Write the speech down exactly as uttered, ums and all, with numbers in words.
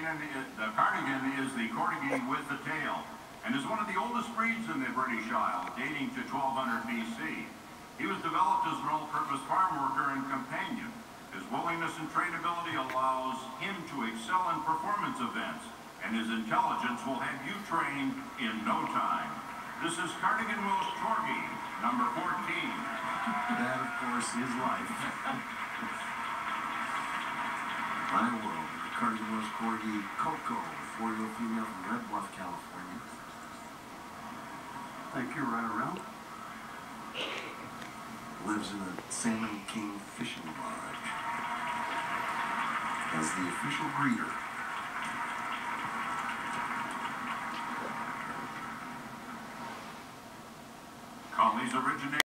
cardigan, the cardigan is the corgi with the tail, and is one of the oldest breeds in the British Isles, dating to twelve hundred B C. He was developed as an all-purpose farm worker and companion. His willingness and trainability allows him to excel in performance events, and his intelligence will have you trained in no time. This is Cardigan Welsh Corgi, number fourteen. That, of course, is life. My world, the Cardigan Welsh Corgi, Coco, four-year-old female from Red Bluff, California. Thank you, right around. Lives in a Salmon King fishing lodge. As the official breeder. Collies originate